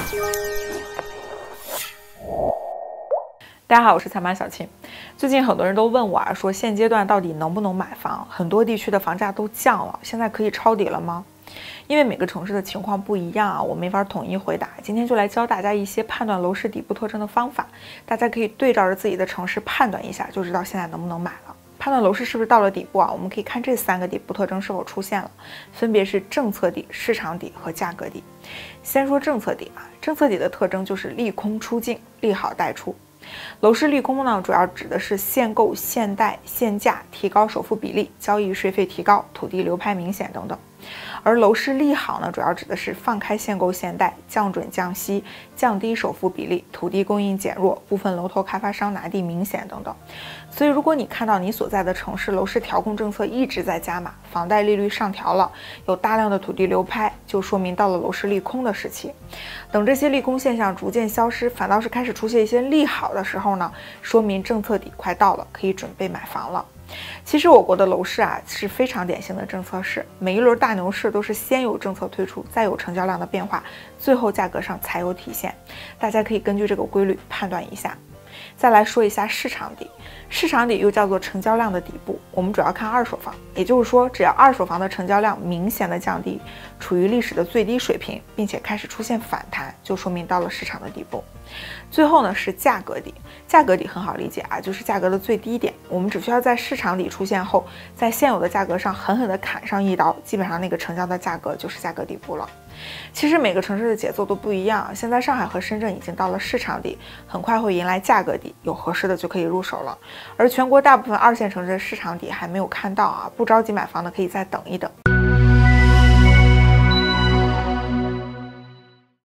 大家好，我是财马小青。最近很多人都问我啊，说现阶段到底能不能买房？很多地区的房价都降了，现在可以抄底了吗？因为每个城市的情况不一样啊，我没法统一回答。今天就来教大家一些判断楼市底部特征的方法，大家可以对照着自己的城市判断一下，就知道现在能不能买了。判断楼市是不是到了底部啊？我们可以看这3个底部特征是否出现了，分别是政策底、市场底和价格底。先说政策底啊，政策底的特征就是利空出尽，利好待出。楼市利空呢，主要指的是限购、限贷、限价、提高首付比例、交易税费提高、土地流拍明显等等。而楼市利好呢，主要指的是放开限购限贷、降准降息、降低首付比例、土地供应减弱、部分楼头开发商拿地明显等等。所以如果你看到你所在的城市楼市调控政策一直在加码，房贷利率上调了，有大量的土地流拍，就说明到了楼市利空的时期。等这些利空现象逐渐消失，反倒是开始出现一些利好的时候呢，说明政策底快到了，可以准备买房了。其实我国的楼市啊是非常典型的政策市，每一轮大牛市都是先有政策推出，再有成交量的变化，最后价格上才有体现。大家可以根据这个规律判断一下。再来说一下市场底，市场底又叫做成交量的底部，我们主要看二手房，也就是说，只要二手房的成交量明显的降低，处于历史的最低水平，并且开始出现反弹，就说明到了市场的底部。最后呢是价格底，价格底很好理解啊，就是价格的最低点，我们只需要在市场底出现后，在现有的价格上狠狠地砍上一刀，基本上那个成交的价格就是价格底部了。其实每个城市的节奏都不一样，现在上海和深圳已经到了市场底，很快会迎来价格底，有合适的就可以入手了。而全国大部分2线城市的市场底还没有看到啊，不着急买房的可以再等一等。